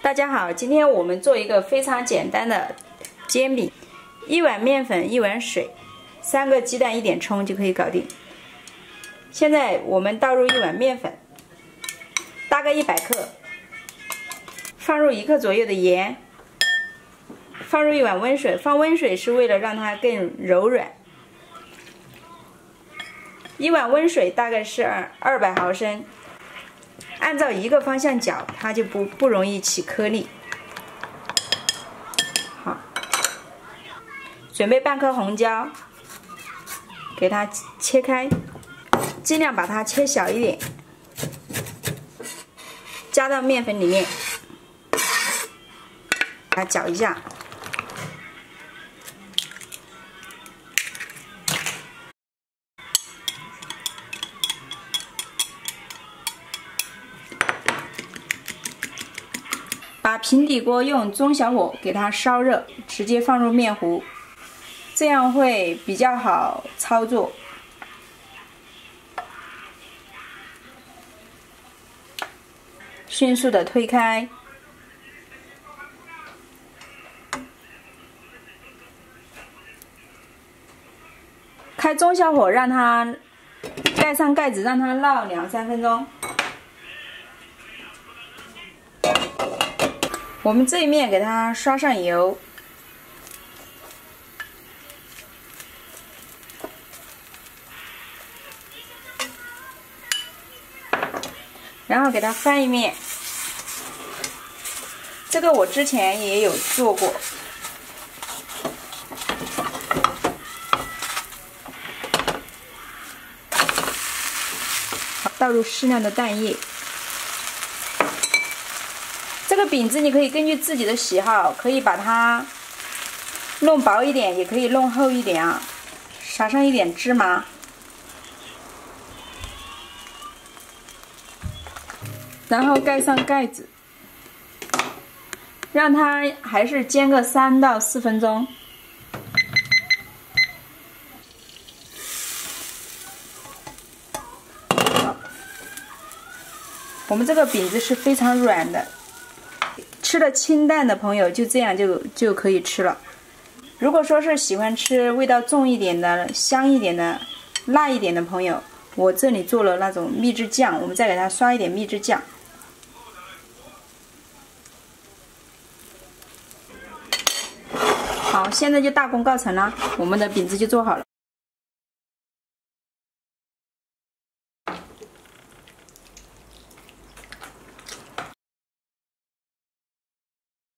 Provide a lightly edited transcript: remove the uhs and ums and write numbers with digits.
大家好，今天我们做一个非常简单的煎饼，1碗面粉，1碗水，3个鸡蛋，1点葱就可以搞定。现在我们倒入1碗面粉，大概100克，放入1克左右的盐，放入1碗温水，放温水是为了让它更柔软。1碗温水大概是200毫升。按照一个方向搅，它就不容易起颗粒。好，准备半颗红椒，给它切开，尽量把它切小一点，加到面粉里面，给它搅一下。把平底锅用中小火给它烧热，直接放入面糊，这样会比较好操作。迅速的推开，开中小火，让它盖上盖子，让它烙2-3分钟。我们这一面给它刷上油，然后给它翻一面。这个我之前也有做过。好，倒入适量的蛋液。这个饼子你可以根据自己的喜好，可以把它弄薄一点，也可以弄厚一点啊。撒上一点芝麻，然后盖上盖子，让它还是煎个3到4分钟。好，我们这个饼子是非常软的。吃的清淡的朋友就这样就可以吃了。如果说是喜欢吃味道重一点的、香一点的、辣一点的朋友，我这里做了那种秘制酱，我们再给它刷一点秘制酱。好，现在就大功告成了，我们的饼子就做好了。